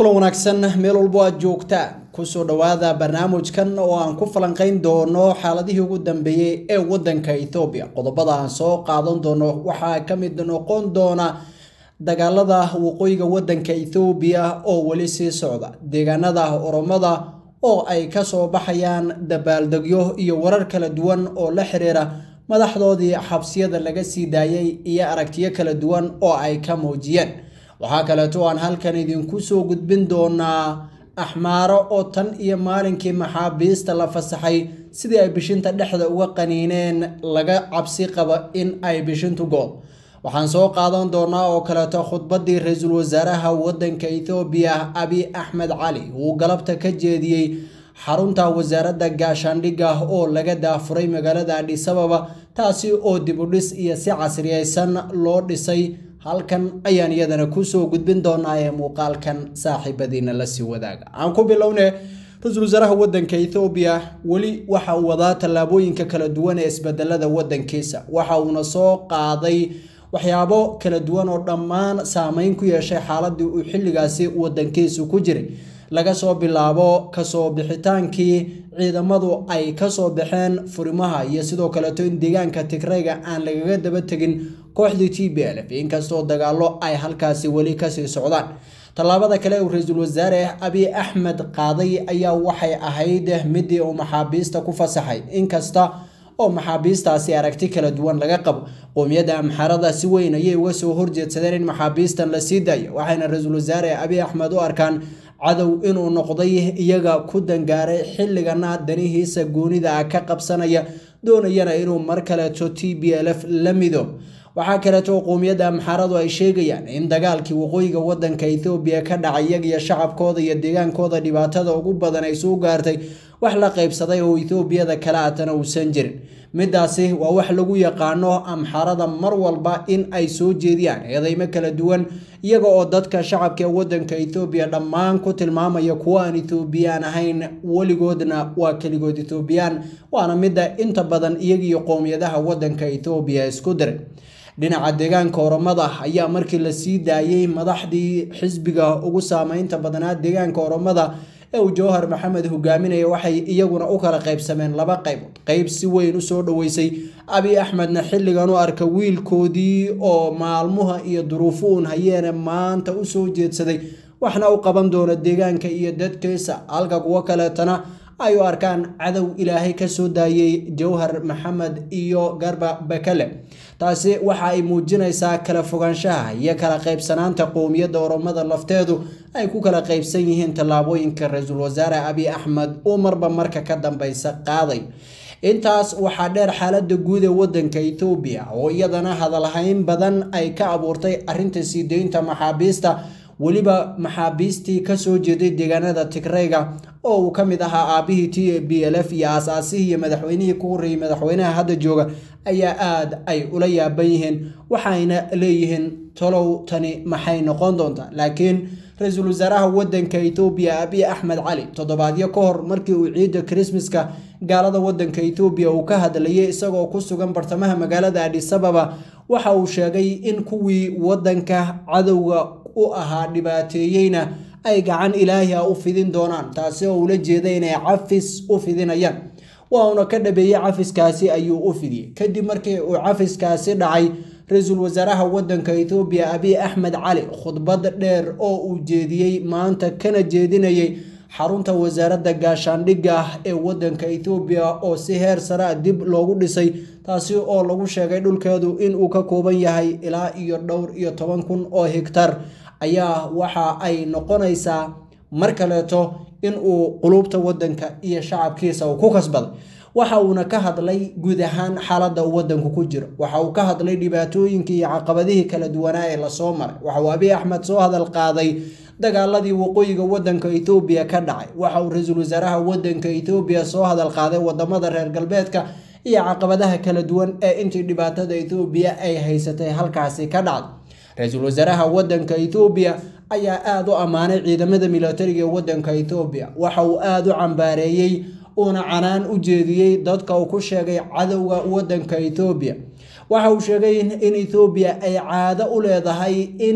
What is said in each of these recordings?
kulan wanaagsan meel walba aad joogtaan kusoo dhawaada barnaamijkan oo aan ku falanqeyn doono xaaladihii ugu dambeeyay ee wadanka Ethiopia. Qodobada aan soo qaadan doono waxa ka mid noqon doona dagaalada waqooyiga wadanka Ethiopia oo wali sii socda, deegaanada Oromada oo ay ka soo baxayaan dabaaldegyo iyo warar kala duwan oo la xiriira madaxdoodii xabsiyada laga sii daayay iyo aragtiyo kala duwan oo ay ka muujiyeen. waxaa kale oo aan halkan idinku soo gudbin doonaa Axmaaro oo tan iyo maalinkii maxaabiista la fasaxay sidii ay bishinta dhexda uga qaniineen laga cabsi qaba in ay bishintu gool. waxaan soo qaadan doonaa oo kale khudbadii ra'iisul wasaaraha wadanka Ethiopia Abiy Ahmed uu galabta ka jeediyay xarunta wasaaradda gaashaandhigga oo laga daafuray magaalada Addis Ababa, taasi oo dib u dhis iyo si casriyeysan loo dhisay. halkan ayaan iyadana ku soo gudbin doonaa ee muuqaalkan saaxiibadiina la sii wadaaga. aan ku bilownay ra'iisul wasaaraha wadanka Ethiopia wali waxa uu wadaa tallaabooyinka kala duwan ee isbedelada wadankiisa. waxa uu soo qaaday waxyaabo kala duwan oo dhammaan saameyn ku yeeshay xaaladii uu xilligaasi wadankiisu ku jiray, laga soo bilaabo kasoo bixitaankii ciidamadu ay ka soo baxeen furimaha iyo sidoo kale in deegaanka Tigrayga aan lagaga daba tagin kooxdii Tplf, inkastoo dagaalo ay halkaasi wali ka sii socdaan. tallaabada kale ee ra'iisul wasaare Abiy Ahmed qaaday ayaa waxay ahayd midii uu maxaabiista ku fasaxay, inkasta oo maxaabiistaasi aragti kala duwan laga qabo. qoomiyadda Amxaarada si weyn ayay uga soo horjeedsadeen in maxaabiistan la sii daayo, waxayna ra'iisul wasaare Abiy Ahmed u arkaan cadow inuu noqday iyaga ku dangaaray xilligana danihiisa goonida ka qabsanaya, doonayana inuu mar kale Tplf la mido. waxaa kale oo qoomiyadda Amxaaradu ay sheegayaan in dagaalkii waqooyiga wadanka Ethiopia ka dhacay iyaga shacabkooda iyo deegaankooda dhibaatada ugu badan ay soo gaartay wax la qaybsaday oo Ethiopiyada kala atana uusan jirin. midaasi waa wax lagu yaqaano Amxaarada mar walba in ay soo jeediyaan eedeymo kala duwan iyaga oo dadka shacabka wadanka Ethiopia dhammaan ku tilmaamaya kuwa aan Ethiopian ahayn, waligoodna waa kaligood Ethiopian, waana midda inta badan iyaga iyo qoomiyadaha wadanka Ethiopia isku diray. dhinaca deegaanka Oromada ayaa markii la sii daayay madaxdii xisbiga ugu saameynta badnaa deegaanka Oromada ee uu Jawhar Maxamed hogaaminayay waxay iyaguna u kala qaybsameen laba qaybood. qayb si weyn u soo dhaweysay Abiy Ahmedna xilligan u arka wiilkoodii oo maalmuha iyo duruufuun hayeen maanta u soo jeedsaday waxna u qaban doona deegaanka iyo dadkiisa, halka kuwa kaleetana ay u arkaan cadow Ilaahay ka soo daayay Jawhar Maxamed iyo Garba Bakale. taasi waxa ay muujinaysaa kala fogaanshaha iyo kala qaybsanaanta qoomiyadda Oromada lafteedu ay ku kala qaybsan yihiin tallaabooyinka ra'iisul wasaare Abiy Ahmed oo marba marka ka dambaysa qaaday. intaas waxaa dheer xaaladda guud ee wadanka Ethiopia oo iyadana hadalhayn badan ay ka abuurtay arrinta sii deynta maxaabiista, waliba maxaabiistii ka soo jeeday deegaanada Tigrayga oo uu ka mid ahaa aabihii Tplf iyo aasaasihii iyo madaxweynihii ku horeeyay madaxweynaha hadda jooga ayaa aad ay ula yaaban yihiin, waxayna leeyihiin talow tani maxay noqon doontaa. laakiin ra'iisul wasaaraha wadanka Ethiopia Abiy Ahmed toddobaadyo ka hor markii uu ciida Christmaska gaalada wadanka Ethiopia uu ka hadlayay isagoo ku sugan bartamaha magaalada Addis Ababa, waxa uu sheegay in kuwii wadanka cadowga u ahaa dhibaateeyayna ay gacan Ilaahay u fidin doonaan, taasi oo ula jeeday inay cafis u fidinayaan. waana ka dhabeeyay cafiskaasi ayuu u fidiyay kadib markii uu cafiskaasi dhacay. ra'iisul wasaaraha wadanka Ethiopia Abiy Ahmed khudbad dheer oo uu jeediyay maanta kana jeedinayay xarunta wasaaradda gaashaandhigga ee wadanka Ethiopia oo si heer sare dib loogu dhisay, taasi oo lagu sheegay dhulkeedu in uu ka kooban yahay ilaa iyo dhowr iyo 10,000 oo hektar, ayaa waxa ay noqonaysaa mar kaleeto in uu qulubta wadanka iyo shacabkiisa uu ku kasbaday. waxa uuna ka hadlay guud ahaan xaaladda wadanku ku jiro, waxa uu ka hadlay dhibaatooyinkii iyo caqabadihii kala duwanaa ee la soo maray. waxa uu Abiy Ahmed soo hadal qaaday dagaaladii waqooyiga wadanka Ethiopia ka dhacay. waxa uu ra'iisul wasaaraha wadanka Ethiopia soo hadal qaaday wadamada reer galbeedka iyo caqabadaha kala duwan ee intii dhibaatada Ethiopia ay haysatay halkaasi ka dhacday. ra'iisul wasaaraha wadanka Ethiopia ayaa aad u amaanay ciidamada militariga ee wadanka Ethiopia, waxa uu aad u cambaareeyay una canaan u jeediyay dadka uu ku sheegay cadowga wadanka Ethiopia. waxa uu sheegay in Ethiopia ay caado u leedahay in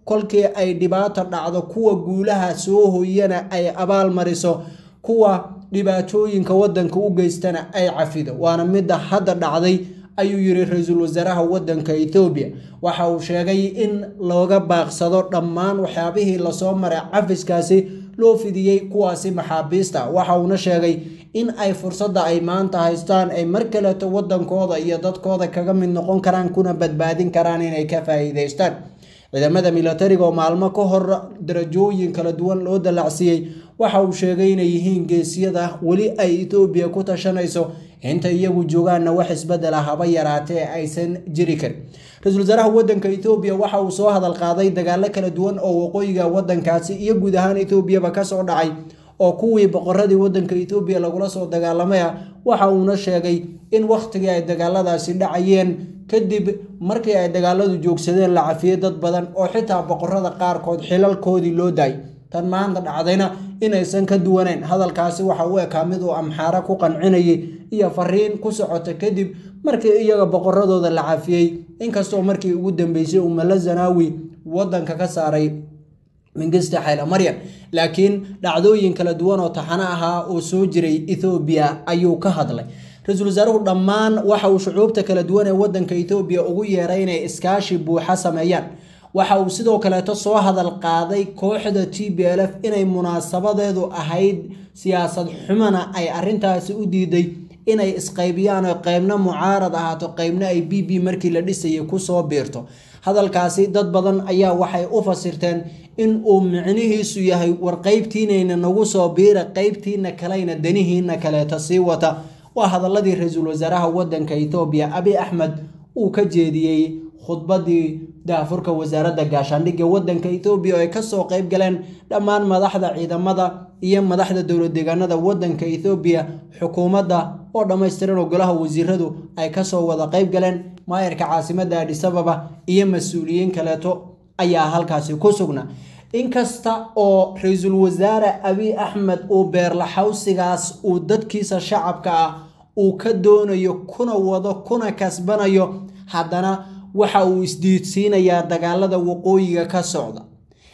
kolkii ay dhibaato dhacdo kuwa guulaha soo hooyana ay abaal mariso kuwa dhibaatooyinka wadanka u geystana ay cafido waana mid hadda dhacday ayuu yiri ra'iisul wasaaraha wadanka Ethiopia waxa uu sheegay in looga baaqsado dhammaan waxyaabihii la soo maray cafiskaasi loo fidiyay kuwaasi maxaabiista waxa uu sheegay in ay fursada ay maanta haystaan ay markale wadankooda iyo dadkooda kaga mid noqon karaan kuna badbaadin karaan inay ka faa'iideystaan ciidamada militariga oo maalmo ka hor darajooyin kala duwan loo dalacsiyay waxa uu sheegay inay yihiin geesiyada wali ay Ethiopia ku tashanayso inta iyagu joogaana wax isbedel haba yaraatee aysan jiri karin ra'iisul wasaaraha wadanka Ethiopia waxa uu soo hadal qaaday dagaalo kala duwan oo waqooyiga wadankaasi iyo guud ahaan Ethiopia ba ka soo dhacay oo kuwii boqoradii wadanka Ethiopia lagula soo dagaalamay waxa uu sheegay in waqtigii ay dagaaladaasi dhacayeen kadib markii ay dagaaladu joogsadeen la cafiyay dad badan oo xitaa boqorada qaarkood xilalkoodii loo daay tan maanta dhacdayna inaysan ka duwaneen hadalkaasi waxa uu ka mid u Amxaara ku qancinayay iyo fariin ku socota kadib markii iyaga boqoradooda la cafiyay inkastoo markii ugu dambeysay Umala Zanaawi wadanka ka saaray mingista xayla Maryam laakiin dhacdooyin kala duwan oo taxana aha oo soo jiray Ethiopia ayuu ka hadlay ra'iisul wasaaruhu dhammaan waxa uu shucuubta kala duwan ee wadanka Ethiopia ugu yeeray inay iskaashi buuxa sameeyaan waxa uu sidoo kale soo hadal qaaday kooxda Tplf inay munaasabadeedu ahayd siyaasad xumana ay arintaasi u diiday inay isqaybiyaan oo qaybna mucaarad ahaato qaybna ay BB markii la dhisay ku soo biirto hadalkaasi dad badan ayaa waxay u fasirteen in uu micnihiisu yahay war qaybtiinayna nagu soo biira qaybtiina kalena danihiina kale sii wata waa hadaladii ra'iisul wasaaraha wadanka Ethiopia Abiy Ahmed uu ka jeediyay khudbadii daafurka wasaaradda gaashaandhigga wadanka Ethiopia ay ka soo qayb galeen dhammaan madaxda ciidamada iyo madaxda dawlad deegaanada wadanka Ethiopia xukuumadda oo dhameystiran oo golaha wasiiradu ay ka soo wada qayb galeen maayarka caasimadda Addis Ababa iyo mas'uuliyiin kale ayaa halkaasi ku sugnaa inkasta oo ra'iisul wasaare Abiy Ahmed uu beerlaxawsigaas uu dadkiisa shacabka uu ka doonayo kuna wado kuna kasbanayo haddana waxa uu isdiidsiinayaa dagaalada waqooyiga ka socda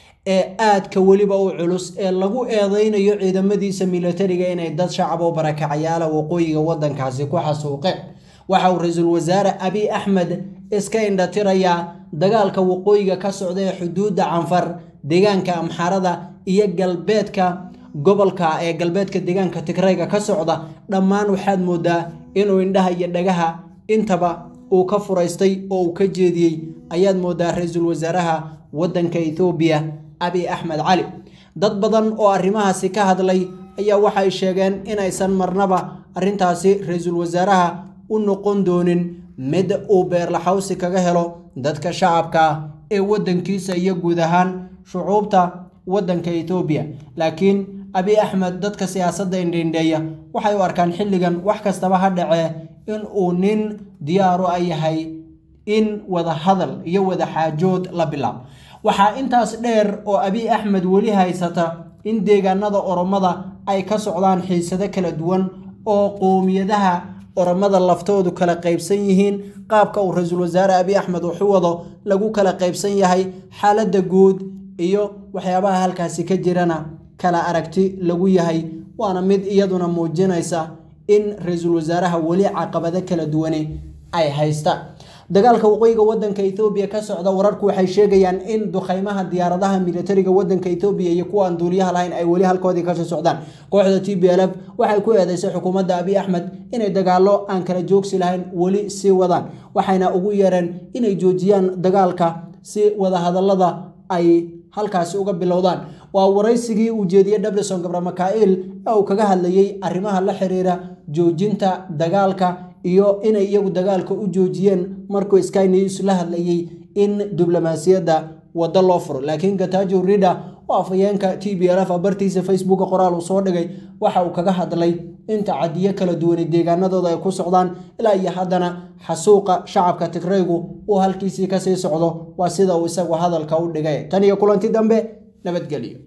ee aadka waliba u culus ee lagu eedeynayo ciidamadiisa militariga inay dad shacab oo barakacayaala waqooyiga wadankaasi ku xasuuqeen waxa uu ra'iisul wasaare Abiy Ahmed iska indhatiraya dagaalka waqooyiga ka socda ee xuduudda Canfar deegaanka Amxaarada iyo galbeedka gobolka ee galbeedka deegaanka Tigrayga ka socda dhammaan waxaad moodaa inuu indhaha iyo dhagaha intaba uu ka furaystay oo uu ka jeediyay ayaad moodaa ra'iisul wasaaraha wadanka Ethiopia Abiy Ahmed Ali dad badan oo arrimahaasi ka hadlay ayaa waxay sheegeen in aysan marnaba arintaasi ra'iisul wasaaraha u noqon doonin mid uu beerlaxawsi kaga helo dadka shacabka ee wadankiisa iyo guud ahaan shucuubta wadanka Ethiopia laakiin Abiy Ahmed dadka siyaasadda indheeya waxay u arkaan xilligan wax kastaba ha dhacee in uu nin diyaar u yahay in wada hadal iyo wada xaajood la bilaabo waxa intaas dheer oo Abiy Ahmed wali haysata in deegaanada Oromada ay ka socdaan xiisado kala duwan oo qoomiyadaha Oromada laftoodu kala qaybsan yihiin qaabka uu ra'iisul wasaare Abiy Ahmed wuxuu wado lagu kala qaybsan yahay xaaladda guud iyo waxyaabaha halkaasi ka jirana kala aragti lagu yahay waana mid iyaduna muujinaysa in ra'iisul wasaaraha wali caqabado kala duwan ay haystaan dagaalka waqooyiga wadanka Ethiopia ka socda wararku waxay sheegayaan in duqeymaha diyaaradaha militariga wadanka Ethiopia iyo kuwa aan duuliyaha lahayn ay wali halkoodii ka socdaan kooxda Tplf waxay ku eedeysay xukuumadda Abiy Ahmed inay dagaalo aan kala joogsi lahayn wali si wadaan waxayna ugu yeereen inay joojiyaan dagaalka si wada hadallada ay halkaasi uga bilowdaan waa waraysigii uu jeediyay Debretsion Gabra Mikael oo kaga hadlayay arrimaha la xiriira joojinta dagaalka iyo inay iyagu dagaalka u joojiyeen markuu Sky News la hadlayay in diblomaasiyadda wada loo furo laakiin Getachew Reda oo afayeenka Tplf bartiisa Facebook qoraal uu soo dhigay waxa uu kaga hadlay inta cadiye kala duwan deegaanadooda ay ku socdaan ilaa iyo haddana xasuuqa shacabka Tigraygu oo halkiisii ka sii socdo waa sida uu isagu hadalka u dhigay tan iyo kulanti dambe nabadgelyo